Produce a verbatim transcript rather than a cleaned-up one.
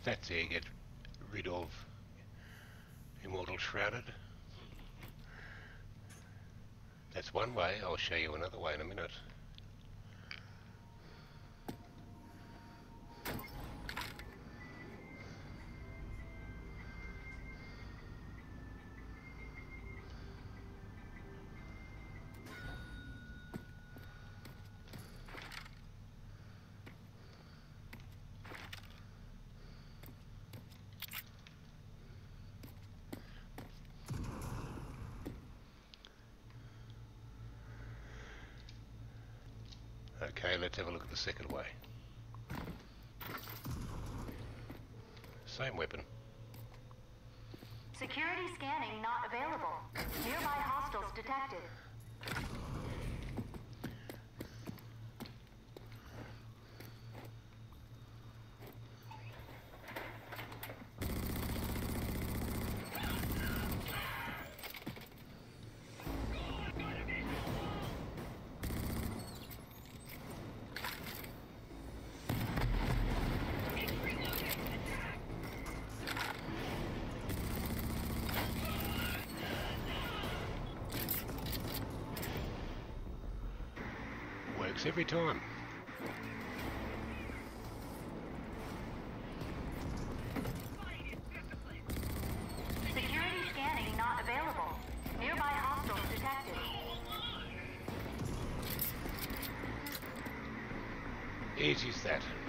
That's how you get rid of Immortal Shrouded. That's one way. I'll show you another way in a minute. Okay, let's have a look at the second way. Same weapon. Security scanning not available. Nearby hostiles detected. Every time. Security scanning not available. Nearby hostiles detected. Easy as that.